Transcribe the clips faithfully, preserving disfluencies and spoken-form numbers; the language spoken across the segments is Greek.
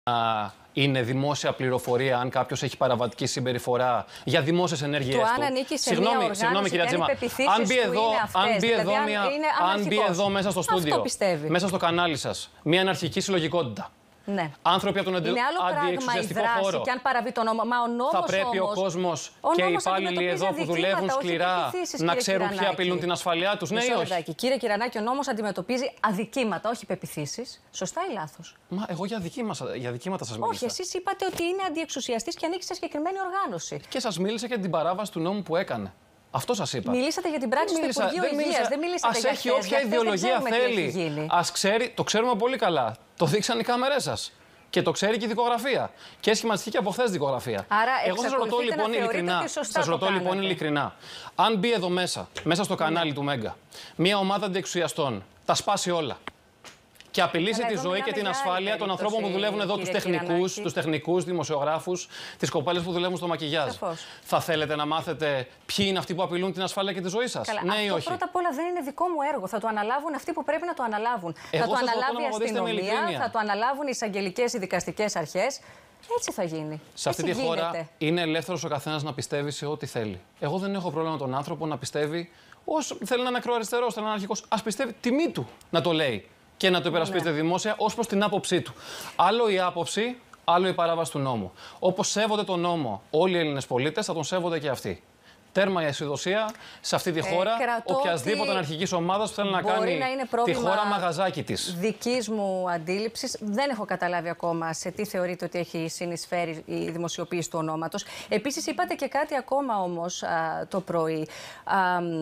είναι δημόσια πληροφορία αν κάποιος έχει παραβατική συμπεριφορά για δημόσιες ενέργειές του. Το αν ανήκει σε μια οργάνωση, συγγνώμη, κυρία Τζίμα. Αν μπει εδώ, αν μπει εδώ, μια, αν μπει εδώ μέσα στο στούντιο, μέσα στο κανάλι σας, μια αναρχική συλλογικότητα. Ναι. Άνθρωποι από τον αντιεξουσιαστικό χώρο. Και αν παραβεί τον νόμο, μα ο νόμος θα πρέπει όμως, ο κόσμος και οι υπάλληλοι εδώ που δουλεύουν σκληρά να ξέρουν ποιοι απειλούν την ασφαλειά τους. Ναι ή όχι? Κύριε Κυρανάκη, ο νόμος αντιμετωπίζει αδικήματα, όχι πεποιθήσεις. Σωστά ή λάθος? Μα εγώ για αδικήματα, για αδικήματα σας μίλησα. Όχι, εσείς είπατε ότι είναι αντιεξουσιαστής και ανήκει σε συγκεκριμένη οργάνωση. Και σας μίλησα για την παράβαση του νόμου που έκανε. Αυτό σας είπα. Μιλήσατε για την πράξη του Υπουργείου Υγείας. Δεν μιλήσατε ας για έχει όποια ιδεολογία θέλει. Ας ξέρει, το ξέρουμε πολύ καλά. Το δείξαν οι κάμερές σας. Και το ξέρει και η δικογραφία. Και έχει σχηματιστεί και από χθες δικογραφία. Άρα, εγώ σας ρωτώ λοιπόν ειλικρινά. Σας ρωτώ λοιπόν ειλικρινά. Αν μπει εδώ μέσα, μέσα στο κανάλι του Μέγκα, μια ομάδα αντιεξουσιαστών, τα σπάσει όλα. Και απειλήσει Καλά, τη ζωή και την ασφάλεια των ανθρώπων που δουλεύουν εδώ, τους τεχνικούς, τους τεχνικούς, δημοσιογράφους, τις κοπέλες που δουλεύουν στο μακιγιάζ. Σαφώς. Θα θέλετε να μάθετε ποιοι είναι αυτοί που απειλούν την ασφάλεια και τη ζωή σας? Καλά, ναι αυτό ή όχι? Πρώτα απ' όλα δεν είναι δικό μου έργο. Θα το αναλάβουν αυτοί που πρέπει να το αναλάβουν. Εγώ θα το αναλάβει η αστυνομία, θα το αναλάβουν οι εισαγγελικές, οι δικαστικές αρχές. Έτσι θα γίνει. Σε αυτή Έτσι τη χώρα γίνεται. είναι ελεύθερος ο καθένας να πιστεύει σε ό,τι θέλει. Εγώ δεν έχω πρόβλημα με τον άνθρωπο να πιστεύει, όσο θέλει να είναι ακροαριστερός, θέλει να είναι αρχικός, ας πιστεύει τιμή του να το λέει και να το υπερασπίζεται ναι. δημόσια ως προς την άποψή του. Άλλο η άποψη, άλλο η παράβαση του νόμου. Όπως σέβονται τον νόμο όλοι οι Έλληνες πολίτες, θα τον σέβονται και αυτοί. Τέρμα η αισιοδοξία σε αυτή τη χώρα, ε, οποιασδήποτε αναρχικής ομάδας που θέλει να κάνει να τη χώρα μαγαζάκι της. Δικής μου αντίληψης, δεν έχω καταλάβει ακόμα σε τι θεωρείτε ότι έχει συνεισφέρει η δημοσιοποίηση του ονόματος. Επίσης, είπατε και κάτι ακόμα όμως α, το πρωί, α,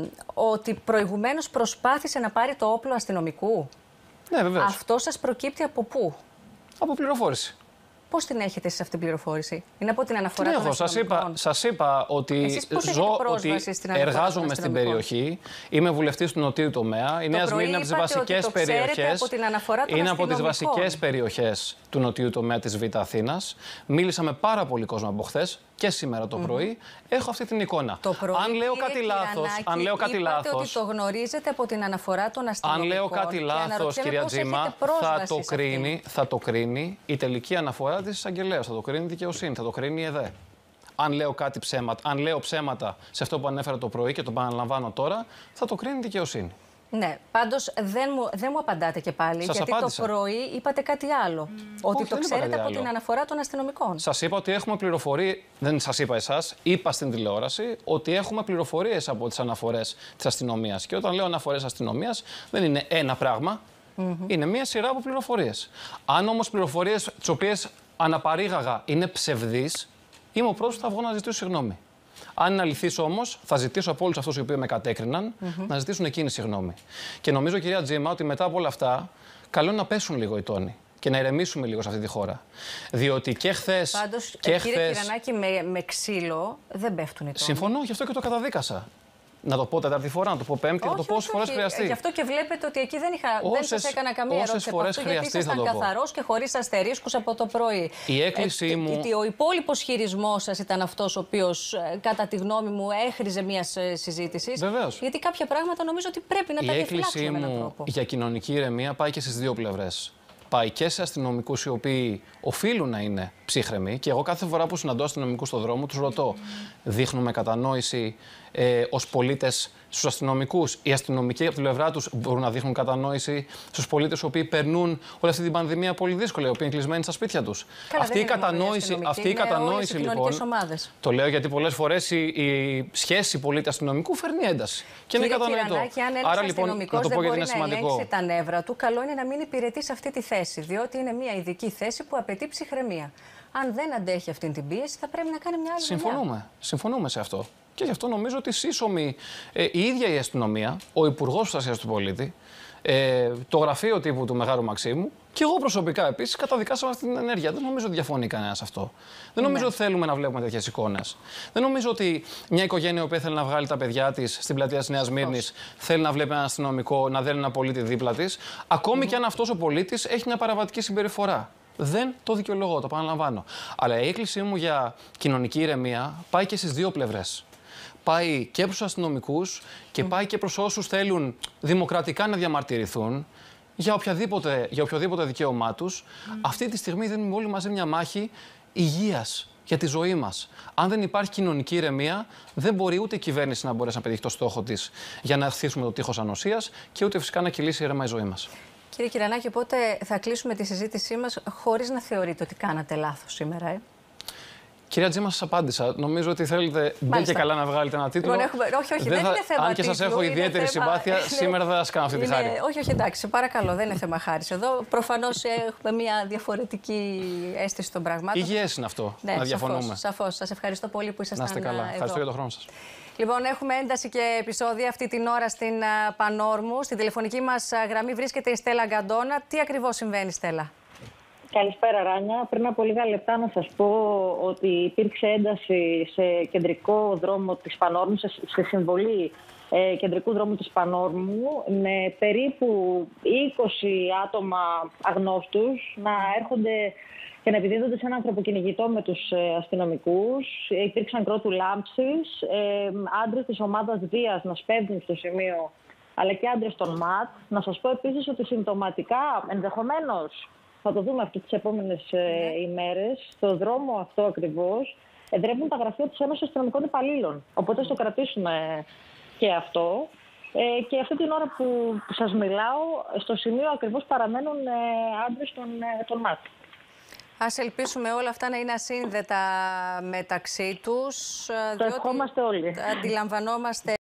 ότι προηγουμένως προσπάθησε να πάρει το όπλο αστυνομικού. Ναι, βεβαίως. Αυτό σας προκύπτει από πού? Από πληροφόρηση. Πώς την έχετε εσείς αυτή την πληροφόρηση? Είναι από την αναφορά την των έχω. Σας είπα, σας είπα ότι, ζω, ότι εργάζομαι στην περιοχή. Είμαι βουλευτής του νοτίου τομέα. Η Νέα Σμύρνη είναι από τις βασικές περιοχές. Είναι από τις βασικές περιοχές του νοτιού τομέα της Β' Αθήνας. Μίλησα με πάρα πολύ κόσμο από χθες και σήμερα το mm-hmm. πρωί. Έχω αυτή την εικόνα. Το πρωί, αν λέω κάτι λάθος, αν λέω κάτι είπατε λάθος, ότι το γνωρίζετε από την αναφορά των αστυνομικών. Αν λέω κάτι λάθος, κυρία Τζίμα, θα το, κρίνει, θα το κρίνει η τελική αναφορά της εισαγγελέας. Θα το κρίνει η δικαιοσύνη, θα το κρίνει η ΕΔΕ. Αν λέω κάτι ψέματα, αν λέω ψέματα σε αυτό που ανέφερα το πρωί και το επαναλαμβάνω τώρα, θα το κρίνει η δικαιοσύνη. Ναι, πάντως δεν μου, δεν μου απαντάτε και πάλι, σας γιατί απάντησα. Το πρωί είπατε κάτι άλλο. Mm. Ότι Όχι, το ξέρετε από την αναφορά των αστυνομικών. Σας είπα ότι έχουμε πληροφορίες, δεν σας είπα εσάς, είπα στην τηλεόραση ότι έχουμε πληροφορίες από τις αναφορές της αστυνομίας. Και όταν λέω αναφορές αστυνομίας, δεν είναι ένα πράγμα, mm-hmm. είναι μία σειρά από πληροφορίες. Αν όμως πληροφορίες τις οποίες αναπαρήγαγα είναι ψευδείς, είμαι ο πρώτος που θα βγω να ζητήσω συγγνώμη. Αν είναι αληθής όμως, θα ζητήσω από όλους αυτούς οι οποίοι με κατέκριναν mm-hmm. να ζητήσουν εκείνη συγγνώμη. Και νομίζω, κυρία Τζίμα, ότι μετά από όλα αυτά, καλό είναι να πέσουν λίγο οι τόνοι και να ηρεμήσουμε λίγο σε αυτή τη χώρα. Διότι και χθες. Πάντως, και κύριε χθες... Κυρανάκη, με, με ξύλο δεν πέφτουν οι τόνοι. Συμφωνώ, γι' αυτό και το καταδίκασα. Να το πω τέταρτη φορά, να το πω πέμπτη, να το πω όσες φορές χρειαστεί. Γι' αυτό και βλέπετε ότι εκεί δεν, είχα, όσες, δεν σας έκανα καμία ερώτηση από αυτό, γιατί ήσασταν καθαρός και χωρίς αστερίσκους από το πρωί. Η έκκλησή ε, μου... Ο υπόλοιπος χειρισμός σας ήταν αυτός ο οποίος, κατά τη γνώμη μου, έχριζε μιας συζήτησης. Βεβαίως. Γιατί κάποια πράγματα νομίζω ότι πρέπει να η τα διαφυλάξουμε με έναν τρόπο. Η έκκλησή μου για κοινωνική ηρεμία πάει και στις δύο πλευρές. Πάει και σε αστυνομικούς οι οποίοι οφείλουν να είναι ψύχρεμοι. Και εγώ κάθε φορά που συναντώ αστυνομικούς στον δρόμο, τους ρωτώ, δείχνουμε κατανόηση ε, ως πολίτες στους αστυνομικούς? Οι αστυνομικοί από την πλευρά τους μπορούν να δείχνουν κατανόηση στους πολίτες οι οποίοι περνούν όλη αυτή την πανδημία πολύ δύσκολα, οι οποίοι είναι κλεισμένοι στα σπίτια τους? Καλά, αυτή η κατανόηση, αυτή η κατανόηση λοιπόν. Ομάδες. Το λέω γιατί πολλές φορές η, η σχέση πολίτη-αστυνομικού φέρνει ένταση. Και Κύριε είναι κατανοητό. Κυρανάκη, αν ένας Άρα λοιπόν, να το πω γιατί είναι σημαντικό. Να ελέγξει τα νεύρα του, καλό είναι να μην υπηρετεί σε αυτή τη θέση. Διότι είναι μια ειδική θέση που απαιτεί ψυχραιμία. Αν δεν αντέχει αυτή την πίεση, θα πρέπει να κάνει μια άλλη Συμφωνούμε. δουλειά. Συμφωνούμε σε αυτό. Και γι' αυτό νομίζω ότι σύσσωμη ε, η ίδια η αστυνομία, ο Υπουργός Προστασίας του Πολίτη, ε, το γραφείο τύπου του Μεγάλου Μαξίμου και εγώ προσωπικά επίσης καταδικάσαμε αυτή την ενέργεια. Δεν νομίζω ότι διαφωνεί κανένας αυτό. Δεν νομίζω ναι. ότι θέλουμε να βλέπουμε τέτοιες εικόνες. Δεν νομίζω ότι μια οικογένεια που θέλει να βγάλει τα παιδιά της στην πλατεία της Νέας Σμύρνης θέλει να βλέπει ένα αστυνομικό να δένει ένα πολίτη δίπλα της, ακόμη mm. και αν αυτός ο πολίτης έχει μια παραβατική συμπεριφορά. Δεν το δικαιολογώ, το επαναλαμβάνω. Αλλά η έκκλησή μου για κοινωνική ηρεμία πάει και στις δύο πλευρές. Πάει και προς τους αστυνομικούς και mm. πάει και προς όσους θέλουν δημοκρατικά να διαμαρτυρηθούν για, οποιαδήποτε, για οποιοδήποτε δικαίωμά τους. Mm. Αυτή τη στιγμή δίνουμε όλοι μαζί μια μάχη υγείας για τη ζωή μας. Αν δεν υπάρχει κοινωνική ηρεμία, δεν μπορεί ούτε η κυβέρνηση να μπορέσει να πετύχει το στόχο της για να αυξήσουμε το τείχος ανοσίας και ούτε φυσικά να κυλήσει ήρεμα η ζωή μας. Κύριε Κυρανάκη, οπότε θα κλείσουμε τη συζήτησή μας χωρίς να θεωρείτε ότι κάνατε λάθος σήμερα, ε? Κυρία Τζίμα, σας απάντησα. Νομίζω ότι θέλετε μπει και καλά να βγάλετε ένα τίτλο. Λοιπόν, έχουμε... Όχι, όχι, δεν, δεν θα... είναι θέμα. Αν και σας έχω ιδιαίτερη θέμα... συμπάθεια, είναι... σήμερα δεν θα σας κάνω αυτή τη χάρη. Είναι... Όχι, όχι, εντάξει, παρακαλώ, δεν είναι θέμα χάρης εδώ. Προφανώς έχουμε μια διαφορετική αίσθηση των πραγμάτων. Υγιές είναι αυτό, ναι, να διαφωνούμε. Σαφώς. Σας ευχαριστώ πολύ που ήσασταν εδώ. Να είστε καλά. Ευχαριστώ για τον χρόνο σας. Λοιπόν, έχουμε ένταση και επεισόδια αυτή την ώρα στην Πανόρμου. Στην τηλεφωνική μας γραμμή βρίσκεται η Στέλλα Γκαντόνα. Τι ακριβώς συμβαίνει, Στέλλα? Καλησπέρα, Ράνια. Πριν από λίγα λεπτά να σας πω ότι υπήρξε ένταση σε κεντρικό δρόμο της Πανόρμου, σε συμβολή ε, κεντρικού δρόμου της Πανόρμου, με περίπου είκοσι άτομα αγνώστους να έρχονται και να επιδίδονται σε έναν ανθρωποκυνηγητό με τους ε, αστυνομικούς. Υπήρξαν κρότου λάμψης, ε, άντρες της ομάδας Δίας να σπέβδουν στο σημείο, αλλά και άντρες των ΜΑΤ. Να σας πω επίσης ότι συμπτωματικά, ενδεχομένως, θα το δούμε αυτές τις επόμενες ε, ημέρες, στο δρόμο αυτό ακριβώς, εδρεύουν τα γραφεία της Ένωσης Αστυνομικών Υπαλλήλων. Οπότε στο κρατήσουμε και αυτό. Ε, και αυτή την ώρα που σας μιλάω, στο σημείο ακριβώς παραμένουν ε, άντρες των, ε, των ΜΑΤ. Ας ελπίσουμε όλα αυτά να είναι ασύνδετα μεταξύ τους. Το ευχόμαστε όλοι. Αντιλαμβανόμαστε